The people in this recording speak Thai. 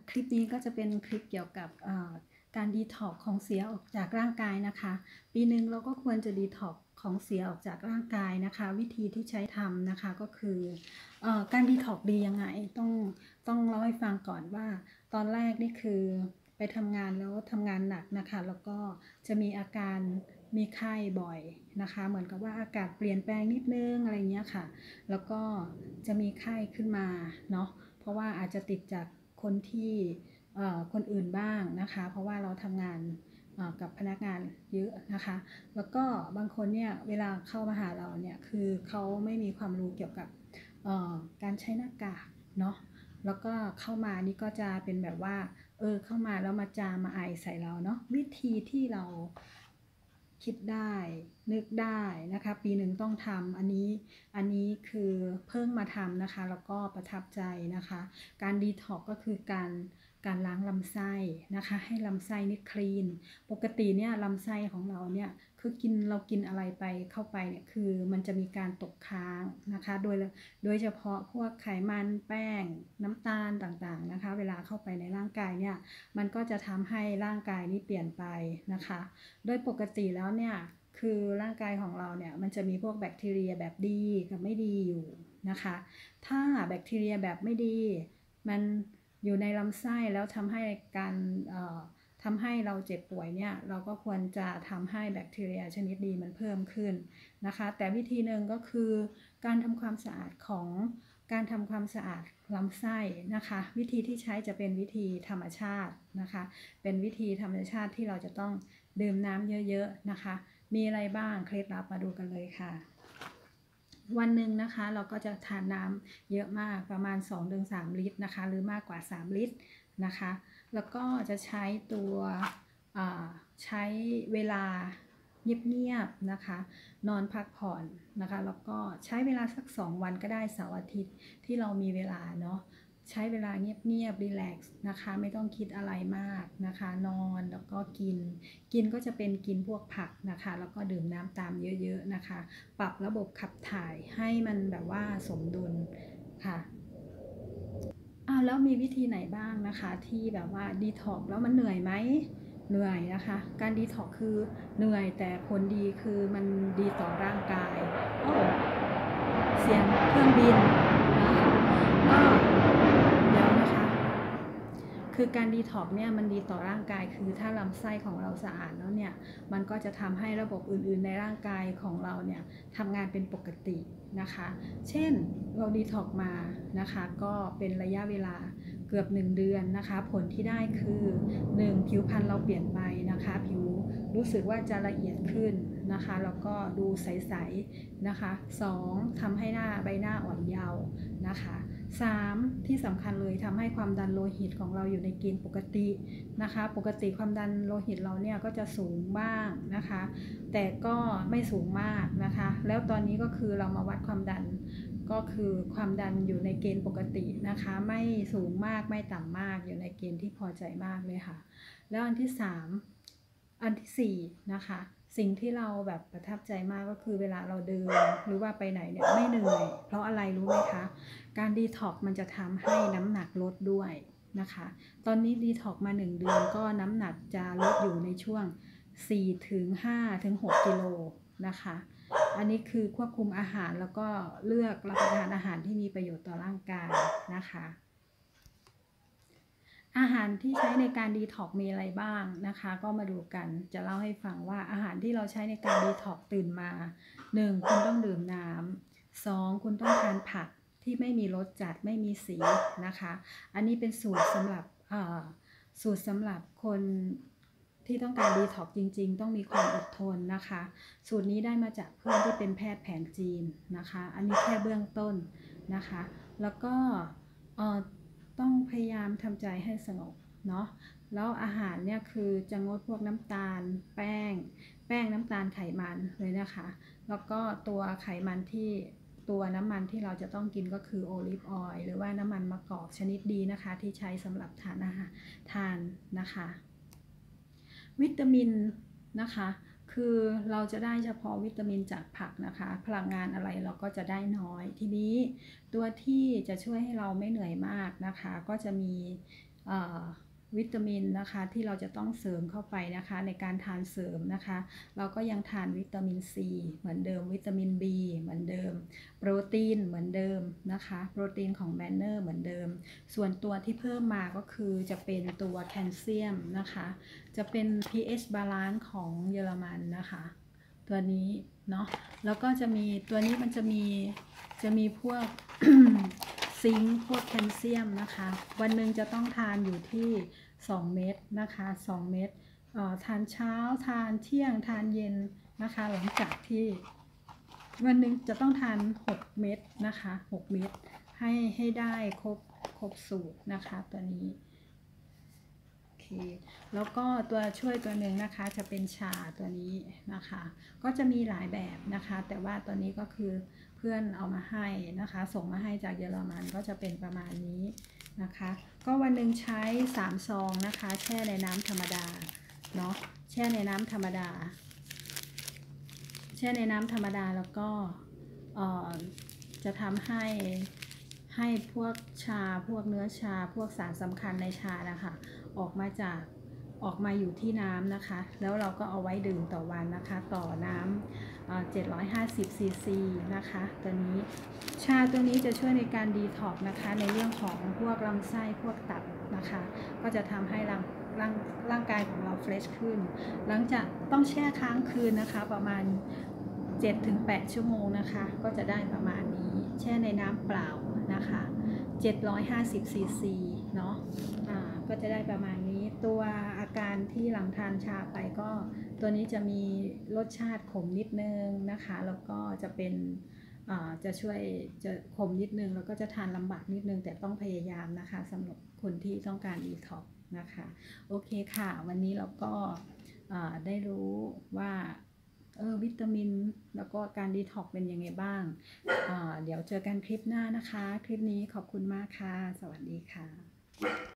คลิปนี้ก็จะเป็นคลิปเกี่ยวกับการดีท็อกของเสียออกจากร่างกายนะคะปีหนึ่งเราก็ควรจะดีท็อกของเสียออกจากร่างกายนะคะวิธีที่ใช้ทำนะคะก็คือการดีท็อกดียังไงต้องเล่าให้ฟังก่อนว่าตอนแรกนี่คือไปทำงานแล้วทำงานหนักนะคะแล้วก็จะมีอาการมีไข้บ่อยนะคะเหมือนกับว่าอากาศเปลี่ยนแปลงนิดนึงอะไรเงี้ยค่ะแล้วก็จะมีไข้ขึ้นมาเนาะเพราะว่าอาจจะติดจากคนที่คนอื่นบ้างนะคะเพราะว่าเราทำงานกับพนักงานเยอะนะคะแล้วก็บางคนเนี่ยเวลาเข้ามาหาเราเนี่ยคือเขาไม่มีความรู้เกี่ยวกับการใช้หน้ากากเนาะแล้วก็เข้ามานี่ก็จะเป็นแบบว่าเข้ามาแล้วมาจามมาไอใส่เราเนาะวิธีที่เราคิดได้นึกได้นะคะปีหนึ่งต้องทำอันนี้คือเพิ่งมาทำนะคะแล้วก็ประทับใจนะคะการดีท็อกก็คือการล้างลำไส้นะคะให้ลำไส้นี่คลีนปกติเนี่ยลำไส้ของเราเนี่ยคือเรากินอะไรไปเข้าไปเนี่ยคือมันจะมีการตกค้างนะคะโดยเฉพาะพวกไขมันแป้งน้ำตาลต่างๆนะคะเวลาเข้าไปในร่างกายเนี่ยมันก็จะทำให้ร่างกายนี้เปลี่ยนไปนะคะโดยปกติแล้วเนี่ยคือร่างกายของเราเนี่ยมันจะมีพวกแบคทีเรียแบบดีกับไม่ดีอยู่นะคะถ้าแบคทีเรียแบบไม่ดีมันอยู่ในลำไส้แล้วทำให้เราเจ็บป่วยเนี่ยเราก็ควรจะทำให้แบคทีเรียชนิดดีมันเพิ่มขึ้นนะคะแต่วิธีหนึ่งก็คือการทำความสะอาดลำไส้นะคะวิธีที่ใช้จะเป็นวิธีธรรมชาตินะคะเป็นวิธีธรรมชาติที่เราจะต้องดื่มน้ำเยอะๆนะคะมีอะไรบ้างเคล็ดลับมาดูกันเลยค่ะวันหนึ่งนะคะเราก็จะทานน้ำเยอะมากประมาณ 2-3 ลิตรนะคะหรือมากกว่า3ลิตรนะคะแล้วก็จะใช้ใช้เวลาเงียบๆนะคะนอนพักผ่อนนะคะแล้วก็ใช้เวลาสัก2วันก็ได้เสาร์อาทิตย์ที่เรามีเวลาเนาะใช้เวลาเงียบๆรีแลกซ์นะคะไม่ต้องคิดอะไรมากนะคะนอนแล้วก็กินก็จะเป็นกินพวกผักนะคะแล้วก็ดื่มน้ำตามเยอะๆนะคะปรับระบบขับถ่ายให้มันแบบว่าสมดุลค่ะแล้วมีวิธีไหนบ้างนะคะที่แบบว่าดีท็อกแล้วมันเหนื่อยไหมเหนื่อยนะคะการดีท็อกคือเหนื่อยแต่ผลดีคือมันดีต่อร่างกายเสียงเครื่องบินนะก็เดี๋ยวนะคะคือการดีท็อกเนี่ยมันดีต่อร่างกายคือถ้าลำไส้ของเราสะอาดแล้วเนี่ยมันก็จะทำให้ระบบอื่นๆในร่างกายของเราเนี่ยทำงานเป็นปกตินะคะเช่นเราดีท็อกมานะคะก็เป็นระยะเวลาเกือบ1 เดือนนะคะผลที่ได้คือ1ผิวพรรณเราเปลี่ยนไปนะคะผิวรู้สึกว่าจะละเอียดขึ้นนะคะแล้วก็ดูใสๆนะคะ2ทำให้ใบหน้าอ่อนเยาว์นะคะ3ที่สำคัญเลยทำให้ความดันโลหิตของเราอยู่ในเกณฑ์ปกตินะคะปกติความดันโลหิตเราเนี่ยก็จะสูงบ้างนะคะแต่ก็ไม่สูงมากนะคะแล้วตอนนี้ก็คือเรามาวัดความดันก็คือความดันอยู่ในเกณฑ์ปกตินะคะไม่สูงมากไม่ต่ำมากอยู่ในเกณฑ์ที่พอใจมากเลยค่ะแล้วอันที่4นะคะสิ่งที่เราแบบประทับใจมากก็คือเวลาเราเดินหรือว่าไปไหนเนี่ยไม่เหนื่อยเพราะอะไรรู้ไหมคะการดีท็อกมันจะทำให้น้ำหนักลดด้วยนะคะตอนนี้ดีท็อกมา1 เดือนก็น้ำหนักจะลดอยู่ในช่วง4-5-6 กิโลนะคะอันนี้คือควบคุมอาหารแล้วก็เลือกรับประทานอาหารที่มีประโยชน์ต่อร่างกายนะคะอาหารที่ใช้ในการดีท็อกมีอะไรบ้างนะคะก็มาดูกันจะเล่าให้ฟังว่าอาหารที่เราใช้ในการดีท็อกตื่นมา1คุณต้องดื่มน้ำ2คุณต้องทานผักที่ไม่มีรสจัดไม่มีสีนะคะอันนี้เป็นสูตรสำหรับคนที่ต้องการดีท็อกจริงๆต้องมีความอดทนนะคะสูตรนี้ได้มาจากเพื่อนที่เป็นแพทย์แผนจีนนะคะอันนี้แค่เบื้องต้นนะคะแล้วก็ต้องพยายามทำใจให้สงบเนาะแล้วอาหารเนี่ยคือจะงดพวกน้ำตาลแป้งน้ำตาลไขมันเลยนะคะแล้วก็ตัวไขมันที่ตัวน้ำมันที่เราจะต้องกินก็คือโอลิฟออยล์หรือว่าน้ำมันมะกอกชนิดดีนะคะที่ใช้สำหรับทานอาหารนะคะวิตามินนะคะคือเราจะได้เฉพาะวิตามินจากผักนะคะพลังงานอะไรเราก็จะได้น้อยทีนี้ตัวที่จะช่วยให้เราไม่เหนื่อยมากนะคะก็จะมีวิตามินนะคะที่เราจะต้องเสริมเข้าไปนะคะในการทานเสริมนะคะเราก็ยังทานวิตามินซีเหมือนเดิมวิตามิน B เหมือนเดิมโปรตีนเหมือนเดิมนะคะโปรตีนของแบนเนอร์เหมือนเดิมส่วนตัวที่เพิ่มมาก็คือจะเป็นตัวแคลเซียมนะคะจะเป็น pH balance ของเยอรมันนะคะตัวนี้เนาะแล้วก็จะมีตัวนี้มันจะมีพวก ซิงค์พวกแคลเซียมนะคะวันหนึ่งจะต้องทานอยู่ที่2 เม็ดนะคะ2 เม็ดทานเช้าทานเที่ยงทานเย็นนะคะหลังจากที่วันหนึ่งจะต้องทาน6 เม็ดนะคะ6 เม็ดให้ได้ครบสูตรนะคะตัวนี้โอเคแล้วก็ตัวช่วยตัวหนึ่งนะคะจะเป็นชาตัวนี้นะคะก็จะมีหลายแบบนะคะแต่ว่าตัวนี้ก็คือเพื่อนเอามาให้นะคะส่งมาให้จากเยอรมันก็จะเป็นประมาณนี้นะคะก็วันหนึ่งใช้3 ซองนะคะแช่ในน้ำธรรมดาเนาะแช่ในน้ำธรรมดาแล้วก็จะทำให้พวกชาพวกเนื้อชาพวกสารสำคัญในชานะคะออกมาอยู่ที่น้ำนะคะแล้วเราก็เอาไว้ดื่มต่อวันนะคะต่อน้ำ750 ซีซีนะคะตัวนี้ชาตัวนี้จะช่วยในการดีท็อกซ์นะคะในเรื่องของพวกลำไส้พวกตับนะคะก็จะทำให้ร่างกายของเราเฟรชขึ้นหลังจากต้องแช่ค้างคืนนะคะประมาณ7-8 ชั่วโมงนะคะก็จะได้ประมาณนี้แช่ในน้ำเปล่านะคะ750 ซีซีเนาะก็จะได้ประมาณนี้ตัวอาการที่หลังทานชาไปก็ตัวนี้จะมีรสชาติขมนิดนึงนะคะแล้วก็จะเป็นจะช่วยจะขมนิดนึงแล้วก็จะทานลำบากนิดนึงแต่ต้องพยายามนะคะสำหรับคนที่ต้องการดีท็อกซ์นะคะโอเคค่ะวันนี้เราก็ได้รู้ว่าวิตามินแล้วก็การดีท็อกซ์เป็นยังไงบ้างเดี๋ยวเจอกันคลิปหน้านะคะคลิปนี้ขอบคุณมากค่ะสวัสดีค่ะ